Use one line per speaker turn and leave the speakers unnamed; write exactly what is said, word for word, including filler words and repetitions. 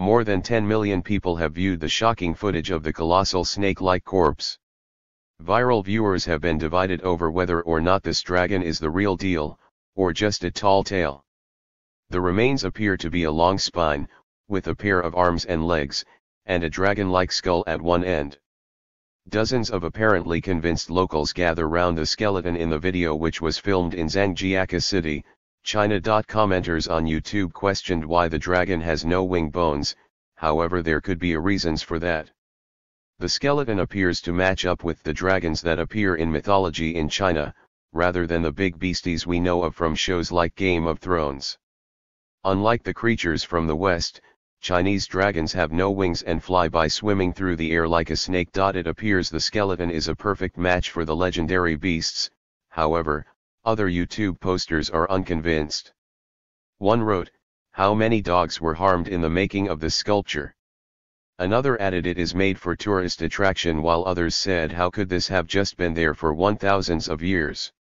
More than ten million people have viewed the shocking footage of the colossal snake-like corpse. Viral viewers have been divided over whether or not this dragon is the real deal, or just a tall tale. The remains appear to be a long spine, with a pair of arms and legs, and a dragon-like skull at one end. Dozens of apparently convinced locals gather round the skeleton in the video, which was filmed in Zhangjiakou City. China.Commenters on YouTube questioned why the dragon has no wing bones, however there could be a reasons for that. The skeleton appears to match up with the dragons that appear in mythology in China, rather than the big beasties we know of from shows like Game of Thrones. Unlike the creatures from the West, Chinese dragons have no wings and fly by swimming through the air like a snake. It appears the skeleton is a perfect match for the legendary beasts. However, other YouTube posters are unconvinced. One wrote, "How many dogs were harmed in the making of this sculpture?" Another added, "It is made for tourist attraction," while others said, "How could this have just been there for one thousands of years?"